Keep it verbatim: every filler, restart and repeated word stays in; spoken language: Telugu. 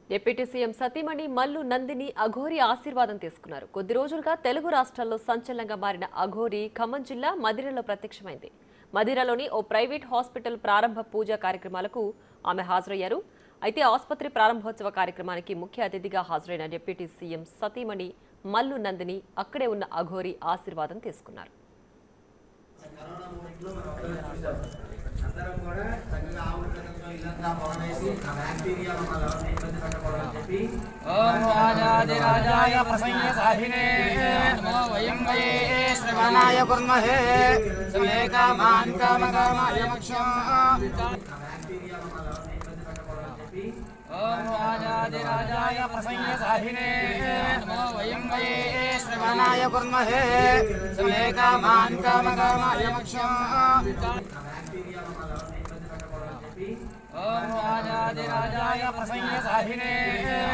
డిప్యూటీ సీఎం సతీమణి మల్లు నందిని అఘోరి ఆశీర్వాదం తీసుకున్నారు. కొద్ది రోజులుగా తెలుగు రాష్ట్రాల్లో సంచలనంగా మారిన అఘోరి ఖమ్మం జిల్లా మదిరలో ప్రత్యక్షమైంది. మదిరలోని ఓ ప్రైవేట్ హాస్పిటల్ ప్రారంభ పూజ కార్యక్రమాలకు ఆమె హాజరయ్యారు. అయితే ఆసుపత్రి ప్రారంభోత్సవ కార్యక్రమానికి ముఖ్య అతిథిగా హాజరైన డిప్యూటీ సీఎం సతీమణి మల్లు నందిని అక్కడే ఉన్న అఘోరి ఆశీర్వాదం తీసుకున్నారు. ओम राजाधिराजाय प्रसन्नसाहिने नमो वयं वै श्रवणाय कुर्महे समे कामान् कामकामाय मोक्षम् ओम राजाधिराजाय प्रसन्नसाहिने नमो वयं वै श्रवणाय कुर्महे समे कामान् कामकामाय मोक्षम् ओम राजाधिराजाय प्रसन्नसाहिने